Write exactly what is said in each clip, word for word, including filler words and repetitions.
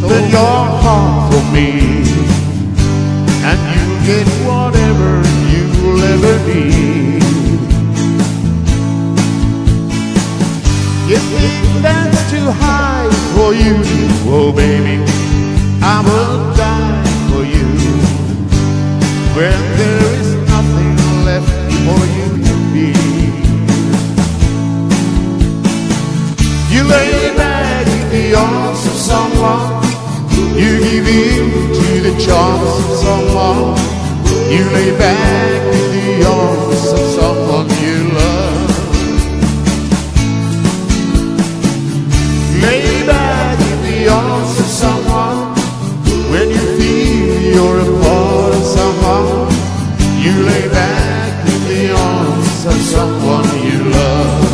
open your heart for me, and you'll get whatever you'll ever need. If that's too high for you, oh baby, I will die for you. When there is nothing left for you to be, you lay back in the arms of someone, you give in to the charms of someone, you lay back in the arms of someone you love. Lay back in the arms of someone, when you feel you're a part of someone, you lay back in the arms of someone you love.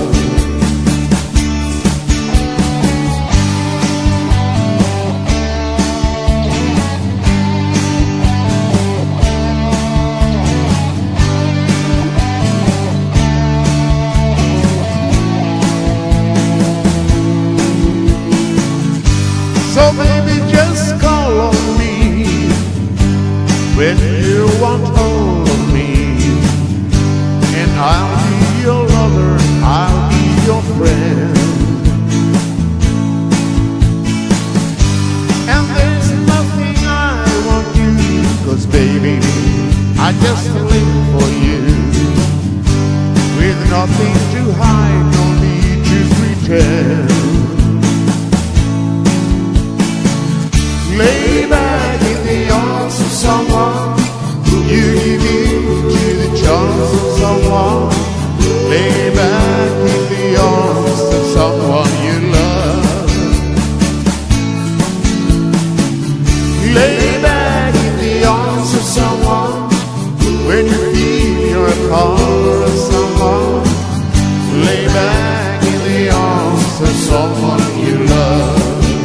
So baby, just call on me when you want all of me, and I'll be your lover, I'll be your friend. And there's nothing I won't do, 'cause baby, I just live for you. With nothing to hide, no need to pretend. Lay back in the arms of someone, you give in to the charms of someone. Lay back in the arms of someone you love. Lay back in the arms of someone, when you feel you're a part of someone. Lay back in the arms of someone you love.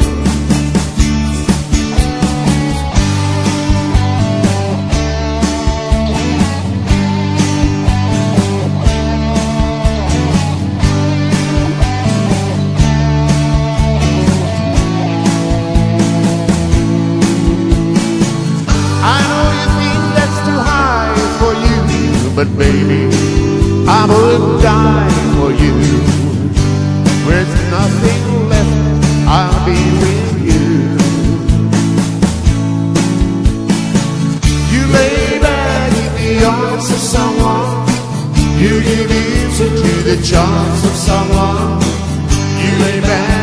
But baby, I would die for you. With nothing left, I'll be with you. You lay back in the arms of someone, you give in to the charms of someone. You lay back